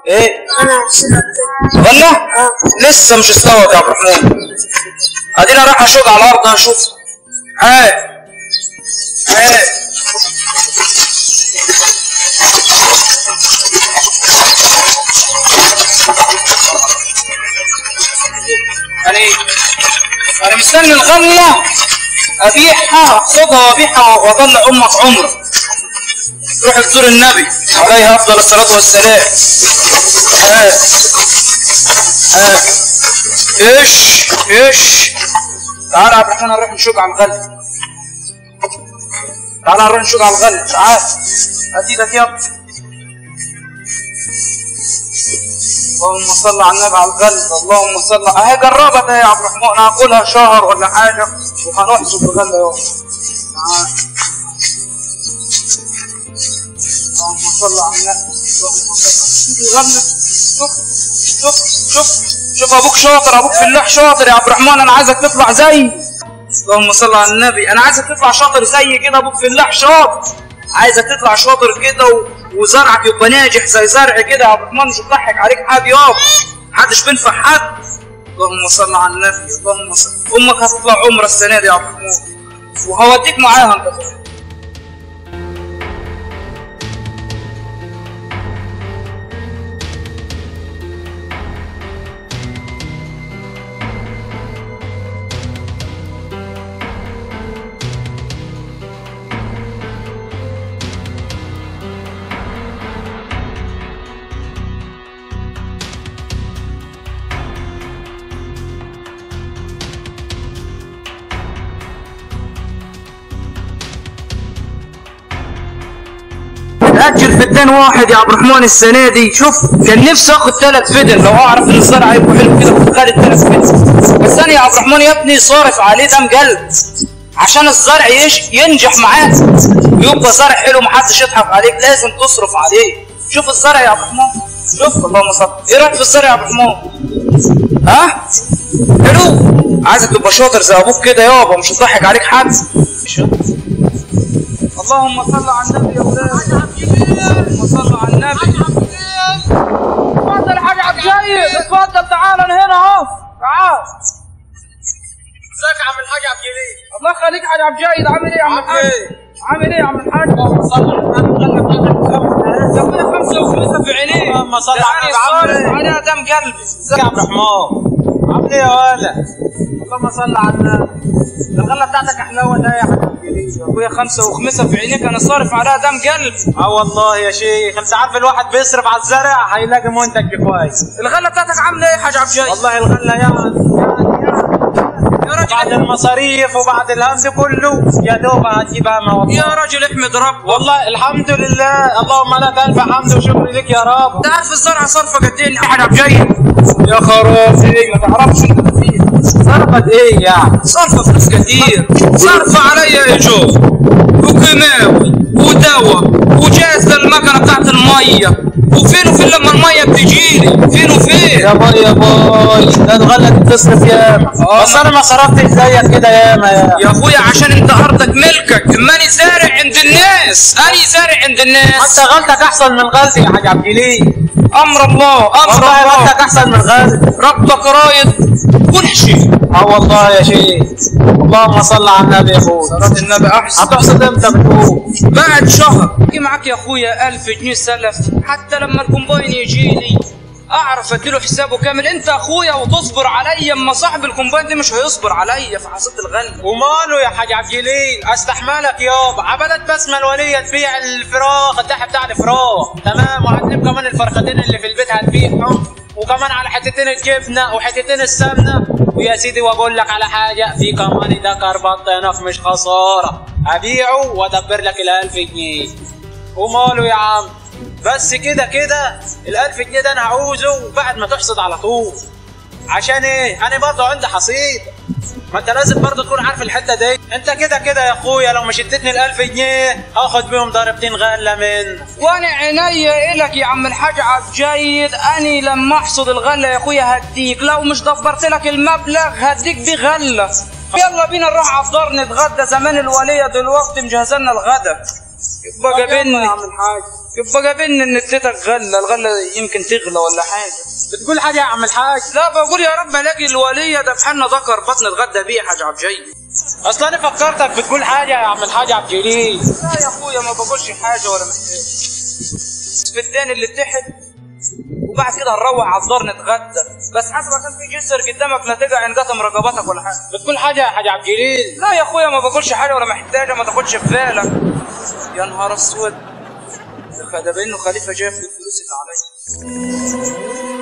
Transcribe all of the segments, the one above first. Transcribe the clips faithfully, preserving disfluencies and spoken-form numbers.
ايه؟ انا هحسبها كده. غلة؟ اه لسه مش استوت يا عبد الرحمن. ادينا رايح اشوف على الارض هنشوف. هات هات يعني انا مستني الغلة ابيعها احصدها وابيعها واطلع امك عمرك. روح تزور النبي عليه افضل الصلاه والسلام. هات هات ايش ايش تعال يا عبد الرحمن نروح نشوق على الغل. تعال نروح نشوق على الغل. تعال هات ايدك يلا. اللهم صل على النبي على الغل. اللهم صل. اهي جربت يا عبد الرحمن. هاكلها شهر ولا حاجه وهنحصد الغله يوم. تعال اللهم صل على النبي. اللهم صل. الغله شوف شوف شوف شوف ابوك شاطر. ابوك فلاح شاطر يا عبد الرحمن. انا عايزك تطلع زي. اللهم صل على النبي. انا عايزك تطلع شاطر زي كده. ابوك فلاح شاطر. عايزك تطلع شاطر كده و... وزرعك يبقى ناجح زي زرع كده يا عبد الرحمن. مش هتضحك عليك حد يابا. محدش بينفع حد. اللهم صل على النبي. اللهم صل. امك هتطلع عمره السنه دي يا عبد الرحمن وهوديك معاها انت. أجل فدان واحد يا عبد الرحمن السنة دي. شوف كان نفسي آخد ثلاث فدن لو أعرف إن الزرع هيبقى حلو كده كنت خالد ثلاث فدن. بس أنا يا عبد الرحمن يا ابني صارف عليه دم قلب عشان الزرع يش ينجح معاك ويبقى زرع حلو محدش يضحك عليك. لازم تصرف عليه. شوف الزرع يا عبد الرحمن. شوف اللهم صل. إيه رأيك في الزرع يا عبد الرحمن؟ ها؟ حلو؟ عايزك تبقى شاطر زي أبوك كده يابا. مش هتضحك عليك حد. اللهم صل على النبي يا ولاد. اللهم صل على النبي. اتفضل يا حاج عبد الجيد. اتفضل تعال انا هنا اهو. تعال. ازيك يا عم الحاج عبد الجليل؟ الله يخليك يا حاج عبد الجيد. عامل ايه يا عم الحاج؟ عامل ايه يا عم الحاج؟ اللهم صل على النبي. يا اخويا خمسه وخمسه في عينيه. اللهم صل على النبي. عامل ايه؟ عليها دم قلبي. ازيك يا عبد الرحمن؟ عامل ايه يا ولد؟ اللهم صل على النبي. الغله بتاعتك حلاوه ده يا حاج عبد الجليل. يا اخويا خمسه وخمسه في عينيك. انا صارف عليها دم قلبي. اه والله يا شيخ. انت عارف الواحد بيصرف على الزرع هيلاقي منتج كويس. الغله بتاعتك عامله ايه يا حاج عبد الجيد؟ والله الغله يعني يا راجل بعد المصاريف وبعد الهم كله يا دوب هتجيبها ما والله. يا راجل احمد رب. والله الحمد لله. اللهم لك الف حمد وشكر لك يا رب. انت عارف الزرعه صرفه قد ايه يا حاج عبد الجيد؟ يا خرافي ما تعرفش انت كتير. صرفت ايه يعني؟ صرفه فلوس كتير. صرفه عليا ايجار وكيماوي ودواء وجهاز للمكنه بتاعت الميه. وفين وفين لما الميه بتجيلي؟ فين وفين؟ يا باي يا باي ده الغله بتصرف ياما. بس انا ما صرفتش زيك كده ياما يا يا اخويا عشان انت ارضك ملكك. ماني زارع عند الناس. اني زارع عند الناس. انت غلطك احسن من غلطي يا حاج عبد الجليل. امر الله امر والله الله. غلطك احسن من غلطي. ربك رايد كل شيء. اه والله يا شيخ. اللهم صل على النبي يا اخويا. صلاة النبي احسن. هتحصد امتى بتقول؟ بعد شهر يجي معاك يا اخويا ألف جنيه سلف. حتى لما الكومباين يجي لي اعرف اديله حسابه كامل. انت اخويا وتصبر عليا. اما صاحب الكومباين ده مش هيصبر عليا في حصيله الغله. وماله يا حاج عبد الجليل؟ استحملك يابا. عبدت بسمه الوليه تبيع الفراخ الدحي بتاع الفراخ تمام. وهتجيب كمان الفرختين اللي في البيت هتبيعهم. وكمان على حتتين الجبنه وحتتين السمنه. ويا سيدي واقول لك على حاجه. في كمان ده كربط نف مش خساره. ابيعه وادبر لك الألف جنيه. وماله يا عم؟ بس كده كده الألف جنيه ده انا هعوزه بعد ما تحصد على طول. عشان ايه؟ انا برضه عندي حصيد. ما انت لازم برضه تكون عارف الحته دي. انت كده كده يا اخويا لو مش اديتني الألف جنيه هاخد بيهم ضربتين غله من. وانا عينيا الك يا عم الحاج عبد الجيد. اني لما احصد الغله يا اخويا هديك. لو مش دبرت لك المبلغ هديك بيه غله. يلا بينا نروح على الدار نتغدى. زمان الوليه دلوقتي مجهزه لنا الغدا. يبقى جابلني يا عم الحاج. يبقى قابلني ان اديتك غله، الغله يمكن تغلى ولا حاجه. بتقول حاجه يا عم الحاج؟ لا بقول يا رب الاقي الوليه ده بحالنا ذكر بطن اتغدى بيه حاج عبد الجليل. اصل انا فكرتك بتقول حاجه يا عم الحاج عبد الجليل. لا يا اخويا ما بقولش حاجه ولا محتاج. في الدين اللي اتحد وبعد كده هنروح على الدار نتغدى، بس حسب عشان في جسر قدامك لا تقع ينقطم رقبتك ولا حاجه. بتقول حاجه يا حاج عبد الجليل؟ لا يا اخويا ما بقولش حاجه ولا محتاجه، ما تاخدش في بالك. يا نهار اسود، ده باين انه خليفه جاي ياخد الفلوس اللي عليا.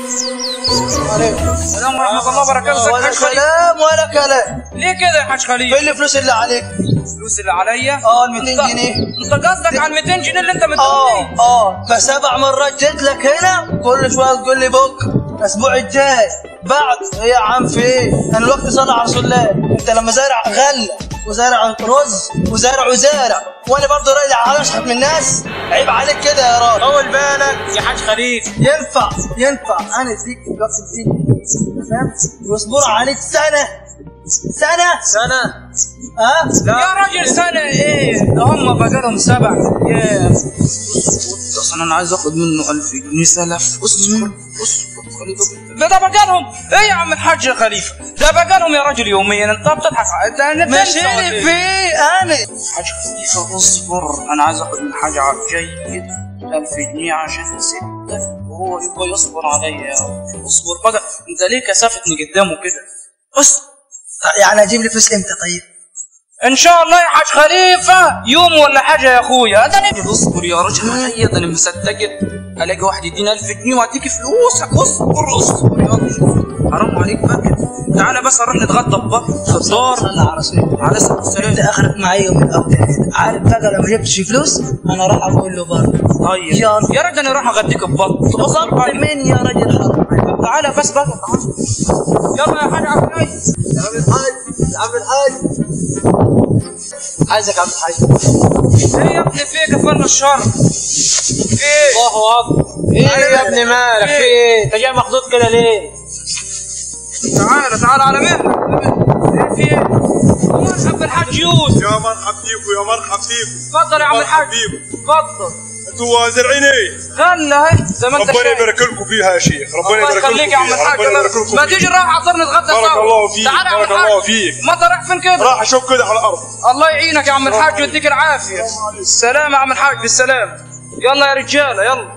السلام ورحمه الله وبركاته. ولا كلام ولا كلام. ليه كده يا حاج خليفه؟ فين الفلوس اللي عليك؟ الفلوس اللي عليا؟ اه ال مئتين جنيه. انت قصدك على ال مئتين جنيه اللي انت مديهم اه لي؟ اه فسبع مرات جيت لك هنا كل شويه تقول لي بكره الاسبوع الجاي بعد. ايه يا عم في ايه؟ انا الوقت صلى على رسول الله. انت لما زارع غله وزارع رز وزارع وزارع وانا برضه راجع اشحت من الناس، عيب عليك كده يا راجل. طول بالك يا حاج خليفه. ينفع ينفع انا اديك وقت الدين فاهم واصبر عليك سنه سنه سنه؟ ها؟ لا يا راجل سنه ايه؟ ده هم بقالهم سبع ايام. اصلا انا عايز اخد منه ألف جنيه سلف. اصبر اصبر ده ده بقالهم ايه يا عم الحاج يا خليفه؟ ده بقالهم يا راجل يوميا. انت بتضحك انت ماشي في ايه انا؟ حاج خليفه اصبر، انا عايز اخد من حاج عبد الجليل ألف جنيه عشان ستة وهو يبقى يصبر عليا يا رب. اصبر بقى، انت ليه كسفتني قدامه كده؟ اصبر. يعني اجيب لي فلوس امتى طيب؟ ان شاء الله يا حاج خليفه يوم ولا حاجه يا اخويا. ده انا اصبر يا راجل عليا، ده انا مصدقك الاقي واحد يديني ألف جنيه واديك فلوسك. اصبر اصبر يا راجل، حرام عليك بقى. تعالى بس نروح نتغدى ببعض في الدار. صلى على رسول عليه الصلاه والسلام. انت اخرك معايا يوم الاول. عارف بقى لو ما جبتش فلوس انا راح اقول له برضه. طيب يلا. يا راجل انا راح اغديك ببط. وصلت مين يا راجل حرام؟ تعالى بس بقى تعالى. يلا يا حاج عبد الجليل. يا عم الحاج يا عم الحاج عايزك يا عم الحاج. ايه يا ابني فيك قفلنا الشر؟ ايه؟ الله اكبر. ايه يا ابني مالك؟ في ايه؟ انت جاي مخضوض كده ليه؟ تعالى تعالى على مهلك. ايه في ايه؟ مرحب بالحاج يوسف. يا مرحب بيكم يا مرحب بيكم. اتفضل يا عم الحاج. اتفضل. انتوا زارعين ايه؟ غله اهي زي ما انت شايف. ربنا يبارك لكم فيها يا شيخ، ربنا الله يبارك لكم يخليك يا عم فيها، الحاج. ربنا يبارك لكم ما فيها. تيجي نروح على الدار نتغدى سوا. بارك الله فيك، تعالى يا عم بارك الحاج. الله فيك. ما انت رايح فين كده؟ راح اشوف كده على الارض. الله يعينك يا عم الحاج ويديك العافيه. السلام يا عم الحاج. بالسلامه. يلا يا رجاله يلا.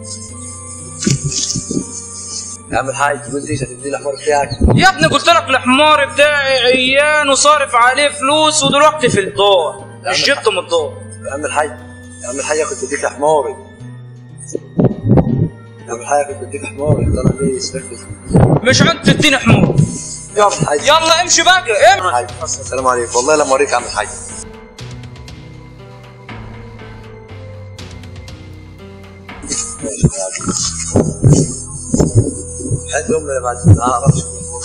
يا عم الحاج قلت ليش هتدي الحمار بتاعك؟ يا ابني قلت لك الحمار بتاعي عيان وصارف عليه فلوس ودلوقتي في الدار، مش جبته من الدار. يا عم الحاج يا عم الحاج كنت اديك حماري. يا عم الحاج كنت اديك حماري طلع لي سبكت. مش انت تديني حمار. يا عم الحاج يلا امشي بقى امشي. السلام عليكم. والله لما اوريك يا عم الحاج. ماشي يا عم. حد يوم من بعد ما اعرفش.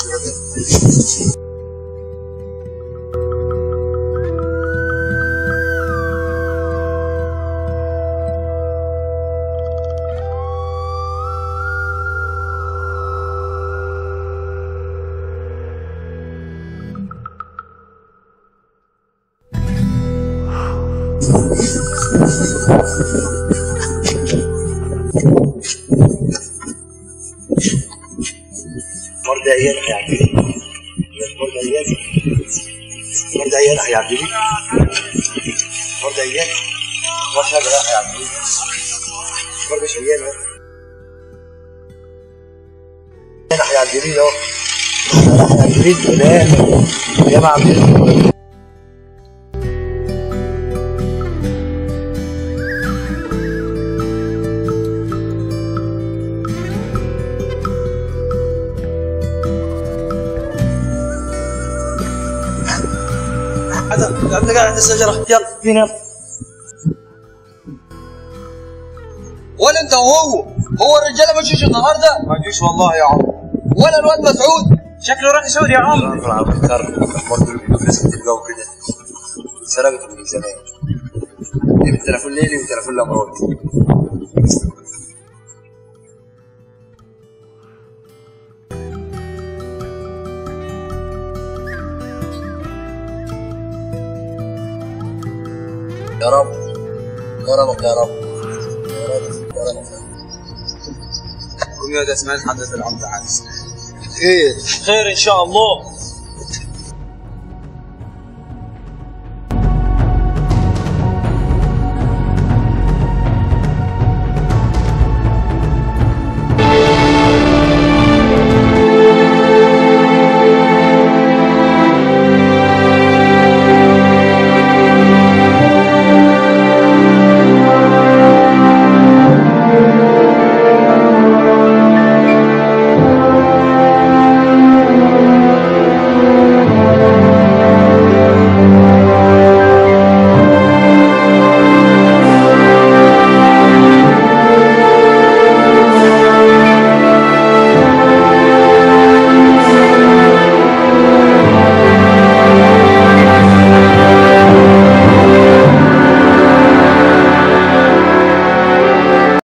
مرضى عيالك يا عبدالي. مرضى عيالك. مرضى عيالك يا عبدالي. مرضى عيالك. ما شاء الله يا عبدالي. مرضى عيالك. عيالك يا عبدالي اهو. يا عبدالي سلام. يا عبدالي. انت قاعد عند الشجره. يلا فينا يلا. ولا انت وهو هو الرجاله ما جيش النهارده؟ ما جيش والله يا عم. ولا الواد مسعود شكله راح يسود يا عم. على الكار برضه الفلوس بتلقاه كده. سرقته من زمان. دي بالتليفون ليلي وتليفون لمراتي. يا رب كرمك يا رب يا رب قوم يا ده سمعت حضرة العمدة عايز خير خير ان شاء الله.